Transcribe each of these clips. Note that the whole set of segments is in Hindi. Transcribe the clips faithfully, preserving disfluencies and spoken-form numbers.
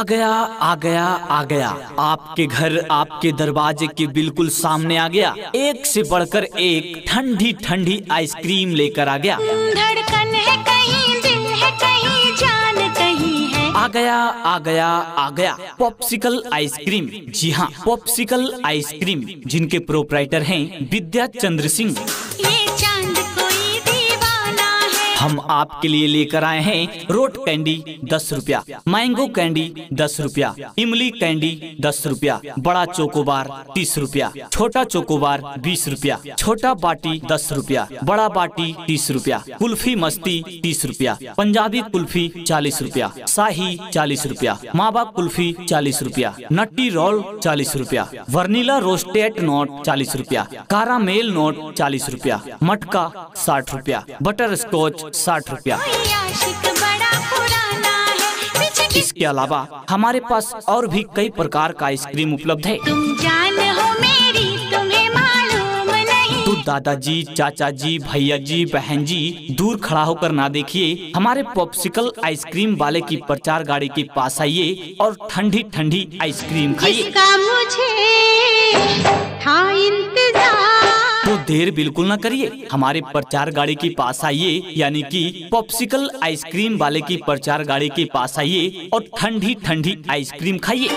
गया आ गया आ गया, आपके घर आपके दरवाजे के बिल्कुल सामने आ गया। एक से बढ़कर एक ठंडी ठंडी आइसक्रीम लेकर आ गया। धड़कन है कहीं, दिल है कहीं, जान कहीं है। आ गया आ गया आ गया पॉप्सिकल आइसक्रीम। जी हाँ, पॉप्सिकल आइसक्रीम, जिनके प्रोप्राइटर हैं विद्या चंद्र सिंह। हम आपके लिए लेकर आए हैं रोट कैंडी दस रुपया, मैंगो कैंडी दस रुपया, इमली कैंडी दस रुपया, बड़ा चोकोबार तीस रुपया, छोटा चोकोबार बीस रुपया, छोटा बाटी दस रुपया, बड़ा बाटी तीस रुपया, कुल्फी मस्ती तीस रुपया, पंजाबी कुल्फी चालीस रुपया, शाही चालीस रुपया, मावा कुल्फी चालीस रुपया, नट्टी रोल चालीस रुपया, वर्नीला रोस्टेड नोट चालीस रुपया, कारामेल नोट चालीस रुपया, मटका साठ रुपया, बटर स्कॉच साठ रुपया। इसके अलावा हमारे पास और भी कई प्रकार का आइसक्रीम उपलब्ध है। तुम जान हो मेरी, तुम्हें मालूम नहीं। तो दादाजी, चाचा जी, भैया जी, बहन जी, दूर खड़ा होकर ना देखिए, हमारे पॉप्सिकल आइसक्रीम वाले की प्रचार गाड़ी के पास आइए और ठंडी ठंडी आइसक्रीम खाइए। जिसका मुझे था इंतजार। तो देर बिल्कुल ना करिए, हमारे प्रचार गाड़ी के पास आइए, यानी कि पॉप्सिकल आइसक्रीम वाले की प्रचार गाड़ी के पास आइए और ठंडी ठंडी आइसक्रीम खाइए।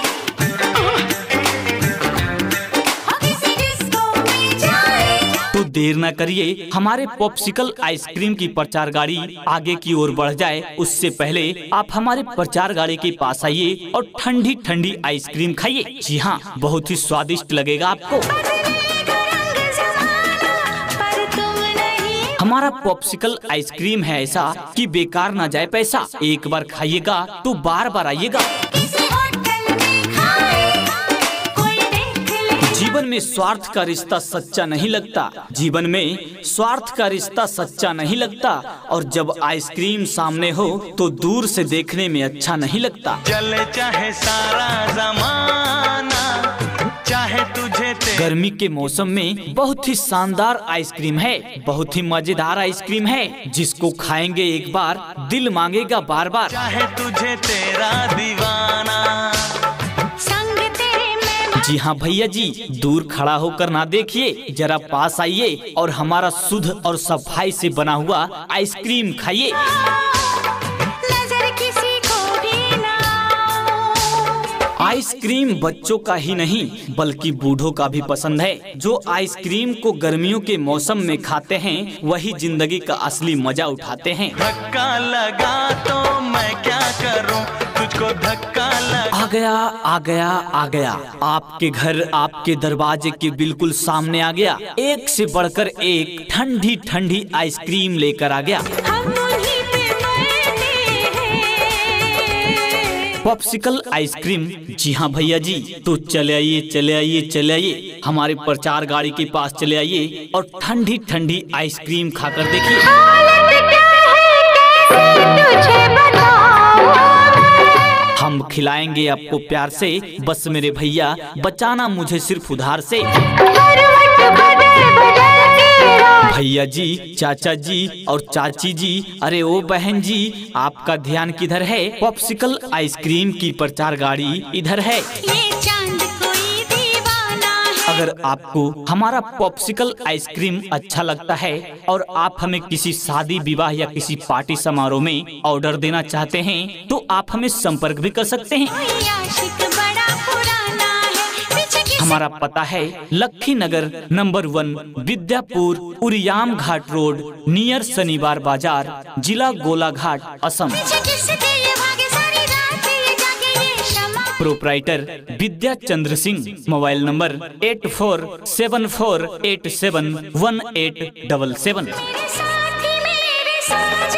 तो देर ना करिए, हमारे पॉप्सिकल आइसक्रीम की प्रचार गाड़ी आगे की ओर बढ़ जाए, उससे पहले आप हमारे प्रचार गाड़ी के पास आइए और ठंडी ठंडी आइसक्रीम खाइए। जी हाँ, बहुत ही स्वादिष्ट लगेगा आपको। हमारा पॉप्सिकल आइसक्रीम है ऐसा कि बेकार ना जाए पैसा। एक बार खाइएगा तो बार बार आइएगा। जीवन में स्वार्थ का रिश्ता सच्चा नहीं लगता, जीवन में स्वार्थ का रिश्ता सच्चा नहीं लगता, और जब आइसक्रीम सामने हो तो दूर से देखने में अच्छा नहीं लगता। चले चाहे सारा जमाना, चाहे तुझे गर्मी के मौसम में बहुत ही शानदार आइसक्रीम है, बहुत ही मजेदार आइसक्रीम है, जिसको खाएंगे एक बार दिल मांगेगा बार बार। चाहे तुझे तेरा दीवाना, संग तेरे में। जी हाँ भैया जी, दूर खड़ा होकर ना देखिए, जरा पास आइए और हमारा शुद्ध और सफाई से बना हुआ आइसक्रीम खाइए। आइसक्रीम बच्चों का ही नहीं बल्कि बूढ़ों का भी पसंद है। जो आइसक्रीम को गर्मियों के मौसम में खाते हैं वही जिंदगी का असली मजा उठाते हैं। धक्का लगा तो मैं क्या करूं, तुझको धक्का लगा। आ गया आ गया आ गया, आपके घर आपके दरवाजे के बिल्कुल सामने आ गया। एक से बढ़कर एक ठंडी ठंडी आइसक्रीम लेकर आ गया। Popsicle ice cream. जी हाँ भैया जी, तो चले आइए चले आइए चले आइए, हमारे प्रचार गाड़ी के पास चले आइए और ठंडी ठंडी आइसक्रीम खाकर देखिए। हम खिलाएंगे आपको प्यार से, बस मेरे भैया बचाना मुझे सिर्फ उधार से। भैया जी, चाचा जी और चाची जी, अरे ओ बहन जी, आपका ध्यान किधर है? पॉप्सिकल आइसक्रीम की प्रचार गाड़ी इधर है। ये चांद कोई दीवाना है। अगर आपको हमारा पॉप्सिकल आइसक्रीम अच्छा लगता है और आप हमें किसी शादी विवाह या किसी पार्टी समारोह में ऑर्डर देना चाहते हैं तो आप हमें संपर्क भी कर सकते हैं। हमारा पता है Lakhi Nagar number one, Vidyapur, Uriyam Ghat road, near Shanivar Bazar, जिला Golaghat, Assam. Proprietor Vidya Chandra Singh. Mobile number eight four seven four eight seven one eight double seven.